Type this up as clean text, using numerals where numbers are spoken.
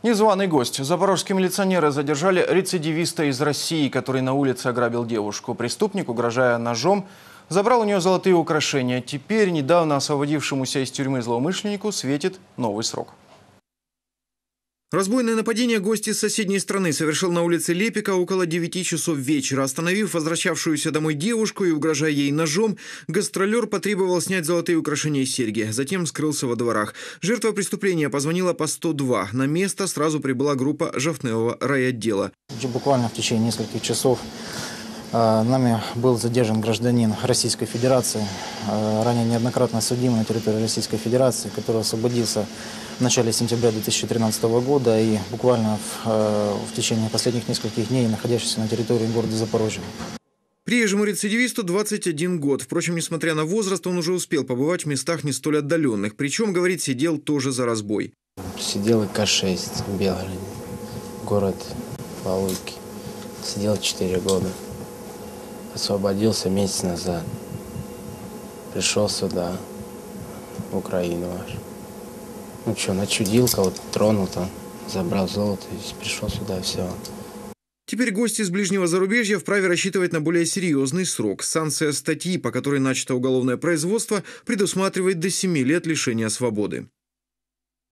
Незваный гость. Запорожские милиционеры задержали рецидивиста из России, который на улице ограбил девушку. Преступник, угрожая ножом, забрал у нее золотые украшения. Теперь недавно освободившемуся из тюрьмы злоумышленнику светит новый срок. Разбойное нападение гость из соседней страны совершил на улице Лепика около 9 часов вечера. Остановив возвращавшуюся домой девушку и угрожая ей ножом, гастролер потребовал снять золотые украшения и серьги. Затем скрылся во дворах. Жертва преступления позвонила по 102. На место сразу прибыла группа Жовтневого райотдела. Буквально в течение нескольких часов нами был задержан гражданин Российской Федерации, ранее неоднократно судимый на территории Российской Федерации, который освободился в начале сентября 2013 года и буквально в течение последних нескольких дней находящийся на территории города Запорожья. Приезжему рецидивисту 21 год. Впрочем, несмотря на возраст, он уже успел побывать в местах не столь отдаленных. Причем, говорит, сидел тоже за разбой. Сидел К6 в Белгороде, город Валуйки. Сидел 4 года. Освободился месяц назад. Пришел сюда, в Украину аж. Ну что, начудил кого-то, тронул там, забрал золото и пришел сюда, все. Теперь гость из ближнего зарубежья вправе рассчитывать на более серьезный срок. Санкция статьи, по которой начато уголовное производство, предусматривает до 7 лет лишения свободы.